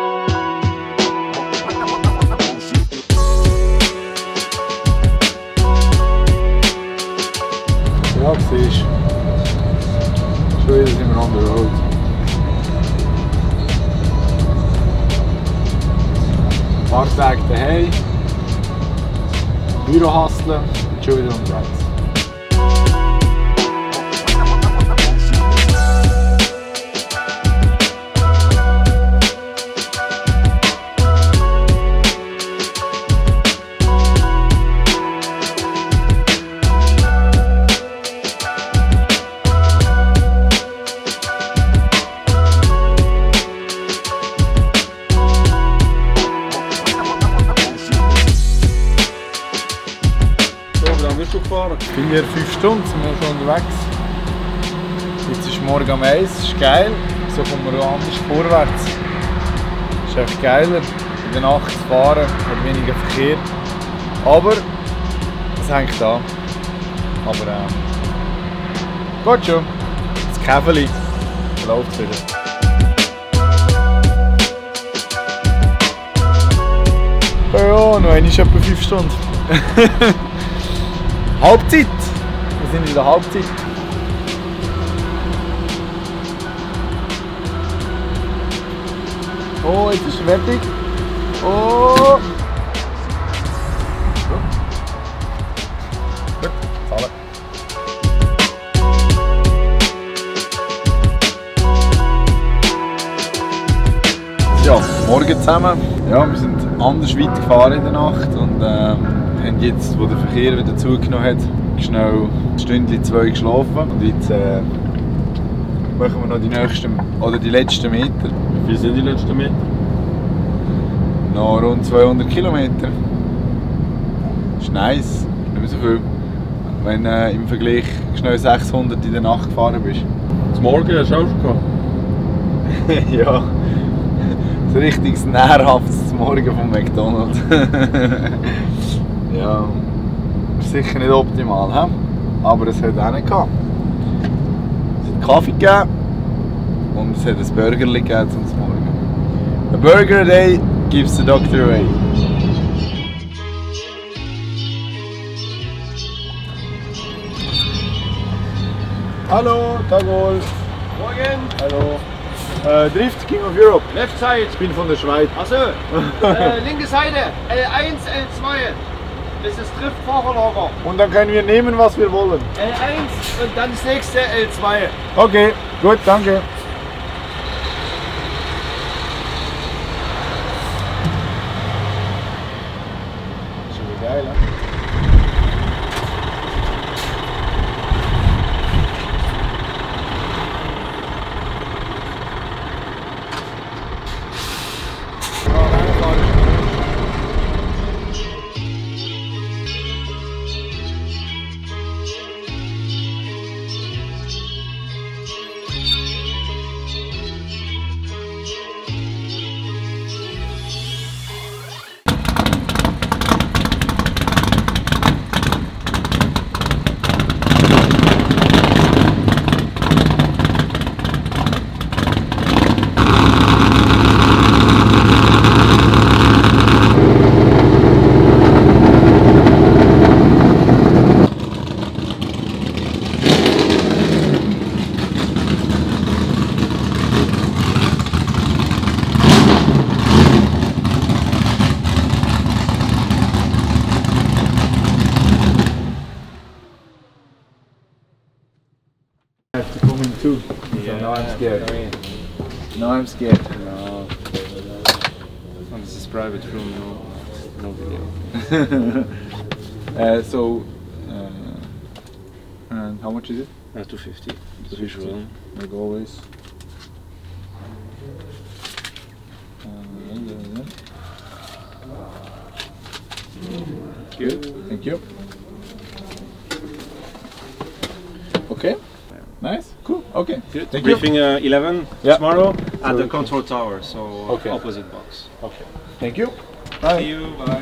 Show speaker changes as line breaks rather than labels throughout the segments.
Ja, siehst du. Schon wieder sind wir on the road. Ein paar Tage daheim. Büro hustlen und schon wieder unterwegs.
Bist du gefahren?
4-5 Stunden sind wir schon unterwegs. Jetzt ist morgen um 1, das ist geil. So kommen wir anders vorwärts. Das ist echt geiler, in der Nacht zu fahren, hat weniger Verkehr. Aber es hängt an. Aber geht schon. Das Käferli läuft wieder. Ja, noch einmal etwa 5 Stunden. Halbzeit! Wir sind in der Halbzeit. Oh, jetzt ist er fertig. Oh! Gut, zahlen. Ja, morgen zusammen. Ja, wir sind anders weit gefahren in der Nacht und haben jetzt, wo der Verkehr wieder zugenommen hat, schnell ein Stündchen, 2 geschlafen. Und jetzt machen wir noch die nächsten, oder die letzten Meter.
Wie viel sind die letzten Meter?
Noch rund 200 Kilometer. Das ist nice, nicht mehr so viel. Wenn im Vergleich schnell 600 in der Nacht gefahren bist.
Zum Morgen hast du auch schon gehabt?
Ja, so richtig nährhaftes Morgen vom McDonald's. Ja, sicher nicht optimal, he? Aber es hat auch nicht gehabt. Es hat Kaffee gegeben und es hat ein Burgerli gegeben zum Morgen. A burger a day keeps the doctor away. Hallo, Tagol.
Morgen.
Hallo. Drift King of Europe.
Left side.
Ich bin von der Schweiz.
Achso. Linke Seite. L1, L2. Das ist Driftfahrerlager.
Und dann können wir nehmen, was wir wollen.
L1 und dann das nächste L2.
Okay, gut, danke. Schon wieder geil, ne? Too. So now I'm scared. Now I'm scared.
No. This is private room, no video.
And how much is it?
250.
250. Like always. Good. Thank you. Okay. Nice. Cool. Okay.
Good.
Thank you.
Briefing 11
Yeah.
tomorrow at
So
the control tower, so
Okay.
opposite box.
Okay. Thank you. Bye.
See you. Bye.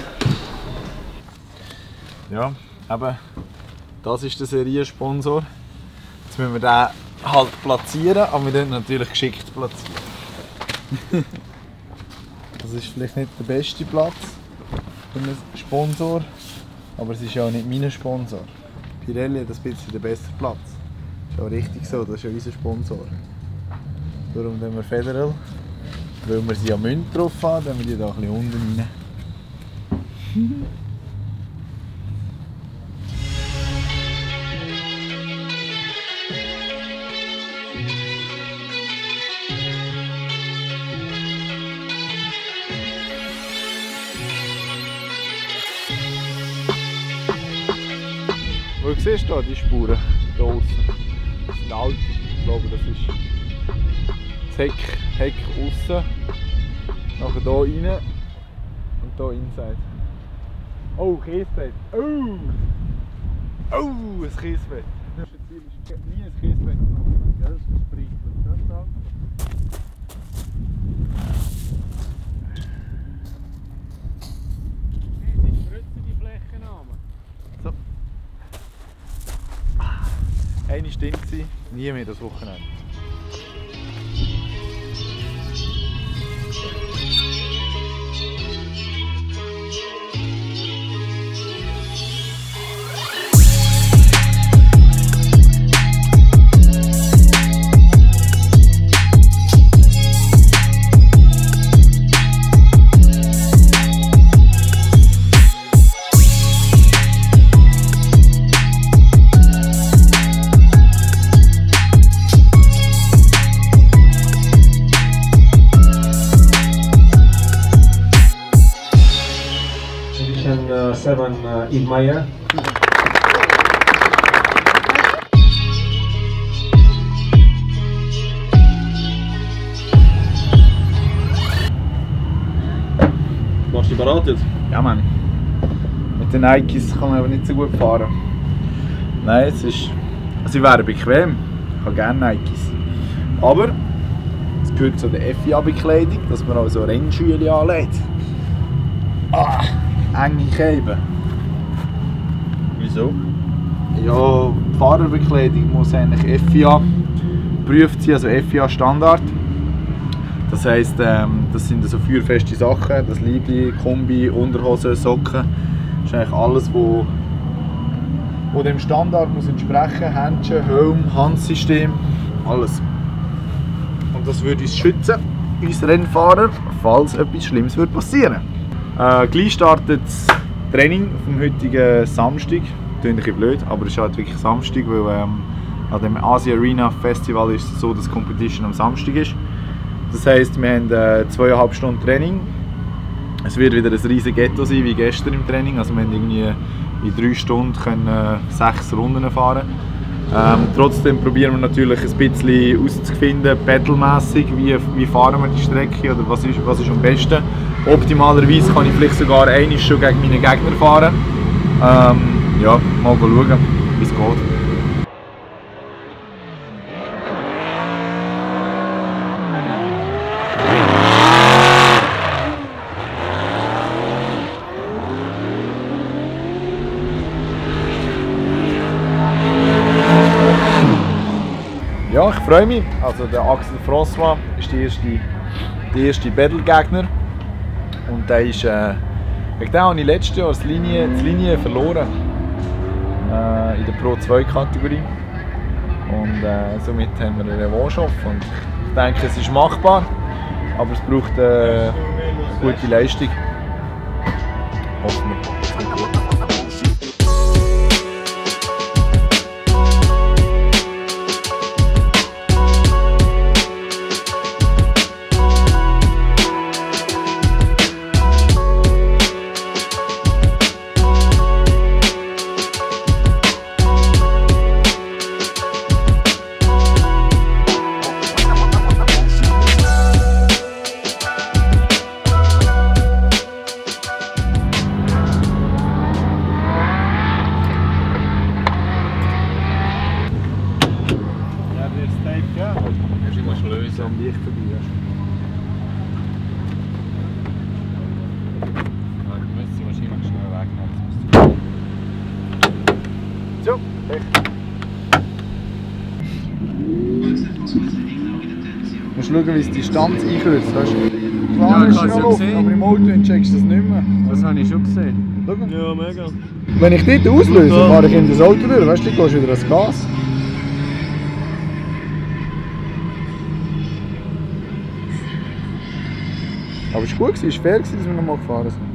Ja, eben, das ist der Seriensponsor. Jetzt müssen wir den halt platzieren, aber wir dürfen natürlich geschickt platzieren. Also es ist vielleicht nicht der beste Platz für einen Sponsor, aber es ist ja auch nicht mein Sponsor. Pirelli hat ein bisschen den besseren Platz. Das ist auch richtig so, das ist ja unser Sponsor. Darum nehmen wir Federal, weil wir sie ja Münze drauf haben, dann wir die da ein bisschen unten rein. Du siehst hier die Spuren da außen. Das sind alte. Ich glaube, das ist das Heck außen. Nachher hier rein und hier inside. Oh, Kiesbett. Oh! Oh, ein Kiesbett. Das ist nie ein Kiesbett gemacht. Ja, das verspricht das auch. Eine Stunde, nie mehr das Wochenende.
Edition 7 Ilmayer.
Machst du dich bereit jetzt?
Ja, Mann. Mit den Nikes kann man aber nicht so gut fahren. Nein, sie wären bequem. Ich habe gerne Nikes. Aber es gehört zu der FIA-Bekleidung, dass man auch so Rennschüle anlegt. Ah, enge Käben.
Wieso?
Ja, die Fahrerbekleidung muss eigentlich FIA geprüft sein, also FIA Standard. Das heisst, das sind so feuerfeste Sachen, das Liebli, Kombi, Unterhose, Socken. Das ist eigentlich alles, was dem Standard muss entsprechen. Händchen, Helm, Handsystem, alles. Und das würde uns schützen, uns Rennfahrer, falls etwas Schlimmes würde passieren. Gleich startet das Training vom heutigen Samstag. Das klingt ein bisschen blöd, aber es ist halt wirklich Samstag, weil an dem Asia Arena Festival ist es so, dass die Competition am Samstag ist. Das heisst, wir haben 2,5 Stunden Training. Es wird wieder ein riesiges Ghetto sein wie gestern im Training. Also wir haben irgendwie in 3 Stunden können 6 Runden fahren. Trotzdem probieren wir natürlich ein bisschen herauszufinden, pedalmässig, wie fahren wir die Strecke oder was ist am besten. Optimalerweise kann ich vielleicht sogar einmal schon gegen meine Gegner fahren. Ja, mal schauen, wie es geht. Ja, ich freue mich. Also der Axel François ist der erste Battle-Gegner. Und der ist, wegen dem habe ich letztes Jahr die Linie verloren. In der Pro 2 Kategorie. Und somit haben wir eine Revanche auf. Und ich denke, es ist machbar. Aber es braucht eine gute Leistung. Hoffen wir. schauen, wie es die Distanz einkürzt. Weißt du?
Ja,
Klar,
ich
ist
hab's
ja
ja
Luft,
gesehen.
aber im Auto checkst du das nicht mehr.
Das habe ich schon gesehen.
Schau.
Ja, mega.
Wenn ich dort auslöse, fahre ich in das Auto durch, weißt du, dann gehst du wieder ans Gas. Aber es war gut, es war fair, dass wir nochmal gefahren sind.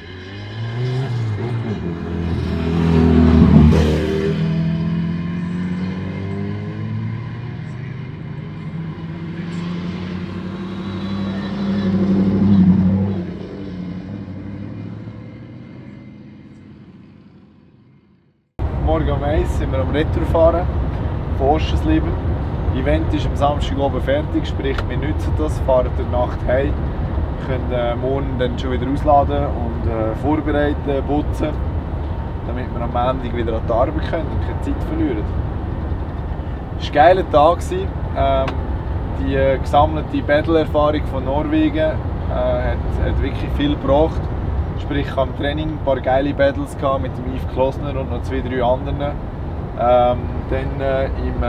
Morgen um 1 sind wir am Retourfahren von Oschersleben. Das Event ist am Samstag oben fertig, sprich wir nutzen das, fahren durch die Nacht heim, können morgen dann schon wieder ausladen und vorbereiten, putzen, damit wir am Montag wieder an die Arbeit können und keine Zeit verlieren. Es war ein geiler Tag. Die gesammelte Battle-Erfahrung von Norwegen hat wirklich viel gebracht. Sprich, ich hatte im Training ein paar geile Battles mit dem Yves Klosner und noch 2, 3 anderen. Dann im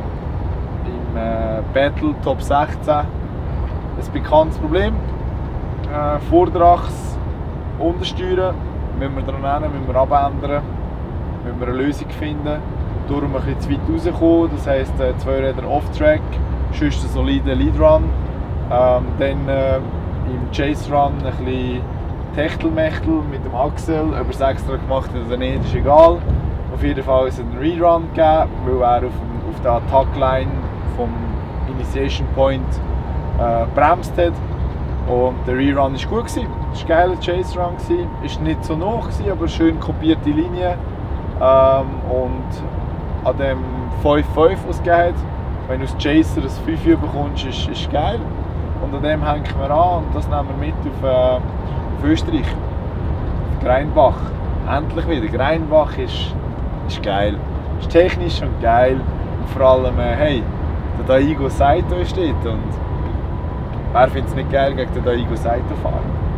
Battle Top 16 ein bekanntes Problem. Vorderachs untersteuern, müssen wir dran hin, müssen wir abändern, müssen wir eine Lösung finden. Darum ein bisschen zu weit rauskommen, das heisst 2 Räder off-track, sonst einen soliden Lead-Run. Dann im Chase-Run ein bisschen Techtelmechtel mit dem Axel, ob er es extra gemacht hat oder nicht, ist egal. Auf jeden Fall ist es einen Rerun gegeben, weil er auf der Attack-Line vom Initiation Point bremst hat. Und der Rerun war gut. Es war ein geiler Chase-Run. Es war nicht so nah, aber schön kopierte Linie. Und an dem 5-5, was es gegeben hat, wenn du als Chaser ein 5 bekommst, ist geil. Und an dem hängen wir an und das nehmen wir mit auf Österreich, auf Greinbach. Endlich wieder. Greinbach ist geil. Ist technisch und geil. Und vor allem, hey, der Daigo Saito steht und wer findet es nicht geil, gegen den Daigo Saito fahren?